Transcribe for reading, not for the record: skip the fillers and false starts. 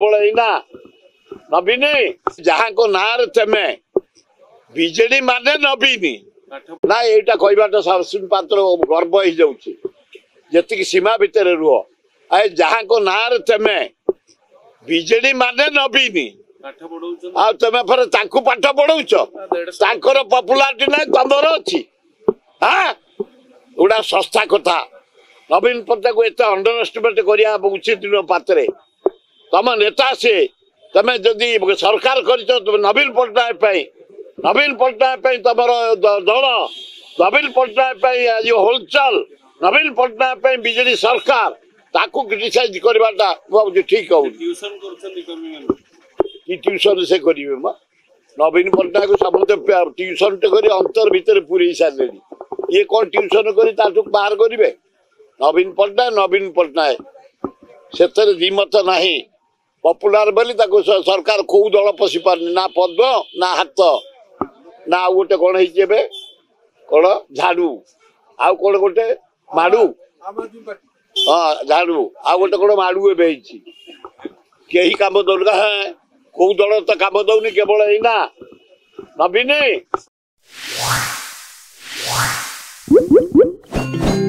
केवल एना नवीन जहाँ को ना तेमे बीजेडी माने नवीन ना यहाँ कहवाटा सरस्वती पात्र गर्व हो जाती सीमा भितर रुह आए जहाँ को ना तेमे बीजेडी माने नवीन आ तमें फिर पाठ पढ़ाऊच तांकर पपुलारिटी ना तमर अच्छी हाँ गुड़ा सस्ता कथा नवीन पट्टनायक को एत अंडर एस्टिमेट करने उचित नुह पात्रे तुम नेता से तमें जदि सरकार कर नवीन पट्टनायक तुम दल नवीन पट्टनायक आज होलचल नवीन पट्टनायक बीजेडी सरकार ताकू क्रिटिसाइज करवाटा मुझे ठीक हो ट्यूशन से करेंगे नवीन पट्टनायक समस्त ट्यूशन कर अंतर भितर पूरे सारे ये कौन ट्यूशन कर बाहर करेंगे नवीन पट्टनायक से दिमत ना पपुलार बोली सरकार कौ दल पशि पारनी ना पद्म ना हाथ ना गोटे कौन है कौन झाड़ू आउ कौन गोटे माड़ू हाँ झाड़ू आउ गोटे कौन माड़ू एवं कहीं कम दौर हाँ कौ दल तो कम दौनी केवल एना नवीन